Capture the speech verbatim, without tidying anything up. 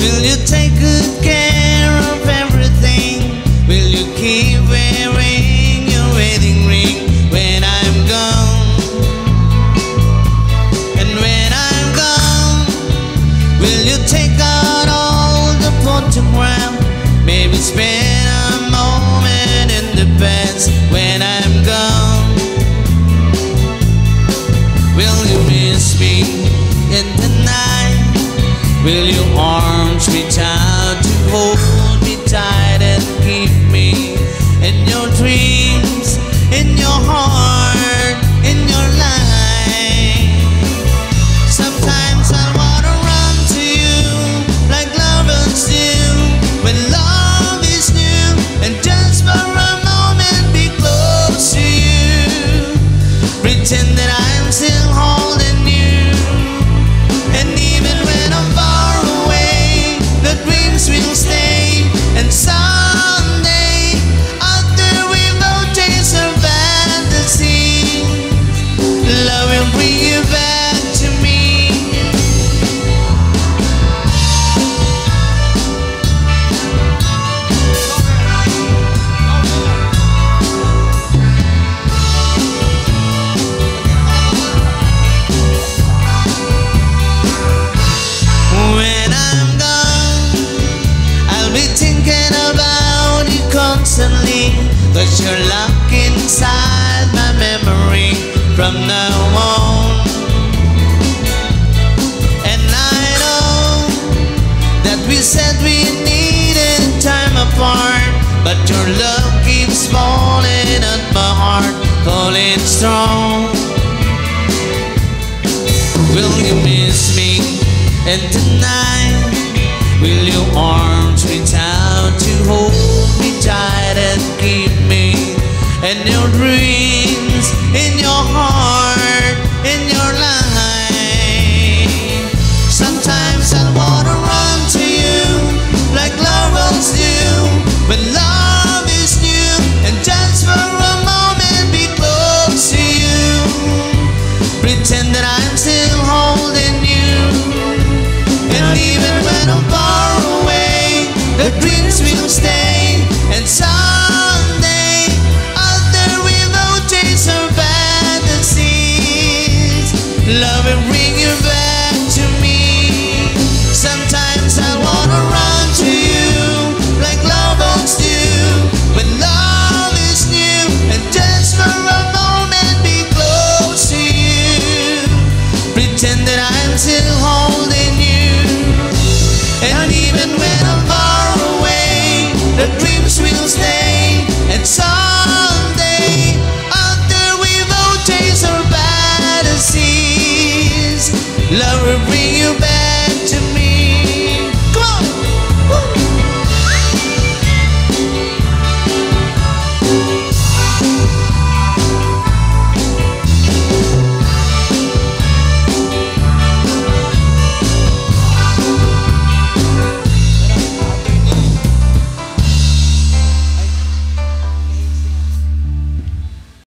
Will you take good care of everything? Will you keep wearing your wedding ring when I'm gone? And when I'm gone, will you take out all the photograph? Maybe spend a moment in the past when I'm gone. Will you miss me in the night? Will your arms reach out to hold me tight and keep me in your dreams, in your heart, in your life? Sometimes I wanna run to you like lovers do when love is new, and just for a moment be close to you. Pretend that I'm still holding you, and even when I'm far away, the dreams will stay. And someday, after we've all tasted our fantasy, love will bring you back to me. When I'm gone, I'll be thinking about you constantly, 'cause you're locked inside my memory from now on. And I know that we said we needed time apart, but your love keeps falling at my heart, falling strong. Will you miss me in the night? Will your arms reach out to hold me tight and keep me in your dreams, in your heart, in your life? Sometimes I wanna run to you like lovers do when love is new, and just for a moment be close to you. Pretend that I'm still holding you, and even when I'm far away, the dreams will stay. And someday, after we've all tasted our fantasies, love will bring you back to me. Sometimes I wanna run to you like lovers do when love is new, and just for a moment be close to you. Pretend that I'm still holding you, and even when I'm far away, the dreams will stay. And someday, after we've all tasted our fantasies, love will bring you back.